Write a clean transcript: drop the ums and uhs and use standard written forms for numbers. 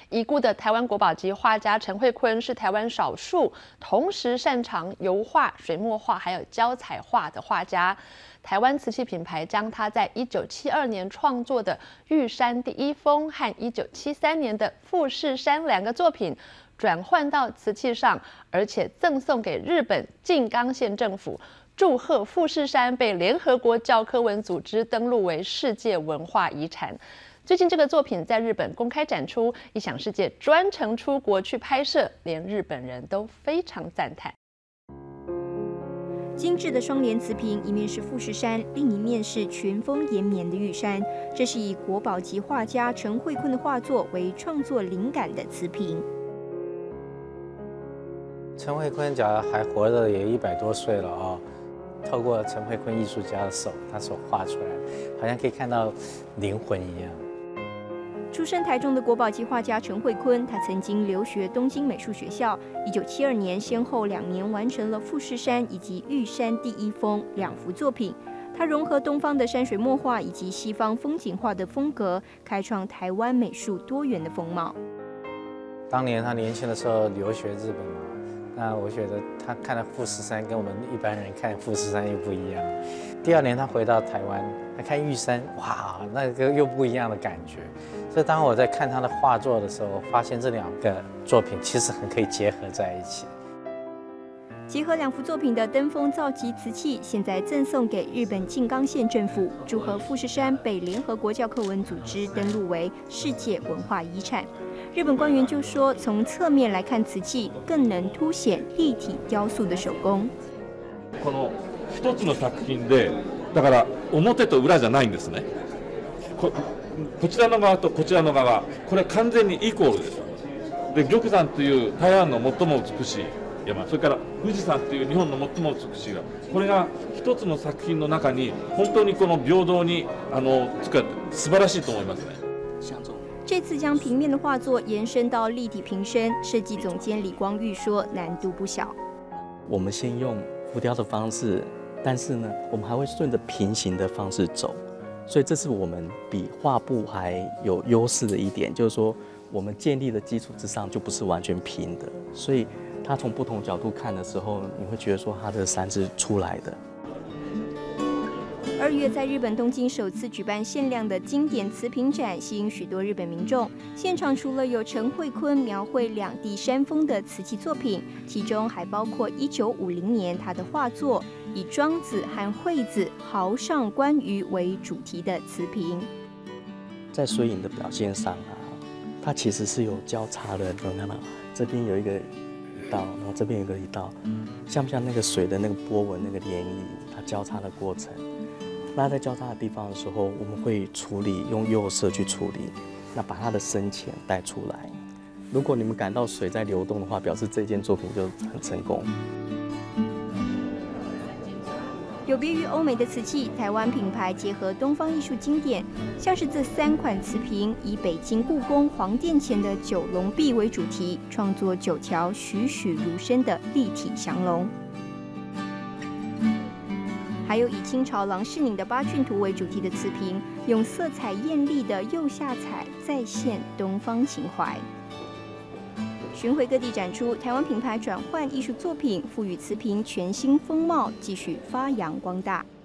已故的台湾国宝级画家陈慧坤是台湾少数同时擅长油画、水墨画还有胶彩画的画家。台湾瓷器品牌将他在1972年创作的《玉山第一峰》和1973年的《富士山》两个作品转换到瓷器上，而且赠送给日本静冈县政府，祝贺富士山被联合国教科文组织登录为世界文化遗产。最近这个作品在日本公开展出，异想世界专程出国去拍摄，连日本人都非常赞叹。 精致的双联瓷瓶，一面是富士山，另一面是群峰延绵的玉山。这是以国宝级画家陈慧坤的画作为创作灵感的瓷瓶。 陈慧坤假如还活着也100多岁了哦，透过陈慧坤艺术家的手，他所画出来，好像可以看到灵魂一样。 出身台中的国宝级画家陈慧坤，他曾经留学东京美术学校。1972年，先后2年完成了富士山以及玉山第一峰2幅作品。他融合东方的山水墨画以及西方风景画的风格，开创台湾美术多元的风貌。 当年他年轻的时候留学日本嘛，那我觉得他看的富士山跟我们一般人看富士山又不一样。第2年他回到台湾，他看玉山，哇，那个又不一样的感觉。所以当我在看他的画作的时候，发现这2个作品其实很可以结合在一起。 结合2幅作品的登峰造极瓷器，现在赠送给日本静冈县政府，祝贺富士山被联合国教科文组织登录为世界文化遺產。日本官员就说，从侧面来看瓷器，更能凸显立体雕塑的手工。 この一つの作品で、だから表と裏じゃないんですね。こちらの側とこちらの側、これ完全にイコールです。で、玉山という台湾の最も美しい山、それから富士山という日本の最も美しい山、これが一つの作品の中に本当にこの平等に使って素晴らしいと思いますね。 这次将平面的画作延伸到立体瓶身，设计总监李光裕说难度不小。 我们先用浮雕的方式，但是呢，我们还会顺着平行的方式走。所以这是我们比画布还有优势的一点，就是说我们建立的基础之上就不是完全平的，所以它从不同角度看的时候，你会觉得说它的山是出来的。 2月在日本东京首次举办限量的经典瓷瓶展，吸引许多日本民众。现场除了有陈慧坤描绘2地山峰的瓷器作品，其中还包括1950年他的画作，以庄子和惠子濠上观鱼为主题的瓷瓶。 在水影的表现上啊，它其实是有交叉的，你看到这边有一道，然后这边有一道，像不像那个水的那个波纹、那个涟漪，它交叉的过程？那在交叉的地方的时候，我们会处理用釉色去处理，那把它的深浅带出来。如果你们感到水在流动的话，表示这件作品就很成功。 有别于欧美的瓷器，台湾品牌结合东方艺术经典，像是这3款瓷瓶，以北京故宫皇殿前的9龙壁为主题，创作9条栩栩如生的立体降龙。还有以清朝郎世宁的八骏图为主题的瓷瓶，用色彩艳丽的釉下彩再现东方情怀。巡回各地展出，台湾品牌转换艺术作品，赋予瓷瓶全新风貌，继续发扬光大。